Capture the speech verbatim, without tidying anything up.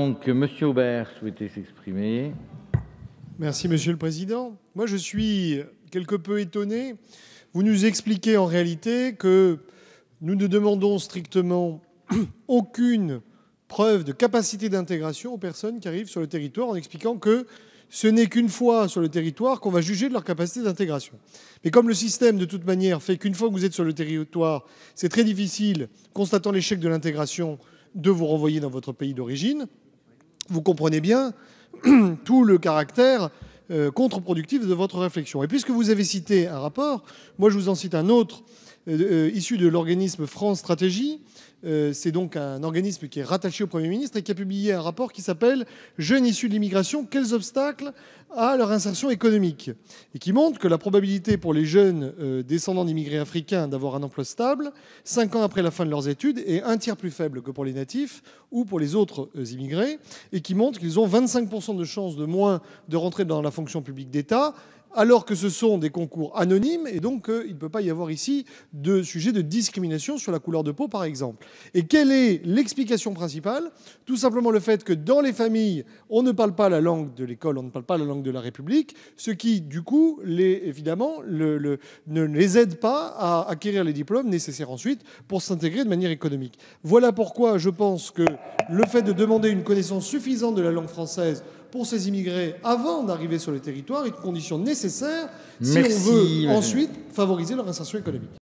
Donc, Monsieur Aubert souhaitait s'exprimer. Merci, Monsieur le Président. Moi, je suis quelque peu étonné. Vous nous expliquez en réalité que nous ne demandons strictement aucune preuve de capacité d'intégration aux personnes qui arrivent sur le territoire, en expliquant que ce n'est qu'une fois sur le territoire qu'on va juger de leur capacité d'intégration. Mais comme le système, de toute manière, fait qu'une fois que vous êtes sur le territoire, c'est très difficile, constatant l'échec de l'intégration, de vous renvoyer dans votre pays d'origine, vous comprenez bien tout le caractère euh, contre-productif de votre réflexion. Et puisque vous avez cité un rapport, moi je vous en cite un autre, euh, euh, issu de l'organisme France Stratégie. Euh, c'est donc un organisme qui est rattaché au Premier ministre et qui a publié un rapport qui s'appelle « Jeunes issus de l'immigration, quels obstacles à leur insertion économique ?» et qui montre que la probabilité pour les jeunes euh, descendants d'immigrés africains d'avoir un emploi stable, cinq ans après la fin de leurs études, est un tiers plus faible que pour les natifs ou pour les autres euh, immigrés, et qui montre qu'ils ont vingt-cinq pour cent de chances de moins de rentrer dans la fonction publique d'État, alors que ce sont des concours anonymes, et donc euh, il ne peut pas y avoir ici de sujet de discrimination sur la couleur de peau, par exemple. Et quelle est l'explication principale? Tout simplement le fait que dans les familles, on ne parle pas la langue de l'école, on ne parle pas la langue de la République, ce qui, du coup, les, évidemment, le, le, ne les aide pas à acquérir les diplômes nécessaires ensuite pour s'intégrer de manière économique. Voilà pourquoi je pense que le fait de demander une connaissance suffisante de la langue française pour ces immigrés avant d'arriver sur le territoire est une condition nécessaire si Merci, on veut madame. ensuite favoriser leur insertion économique.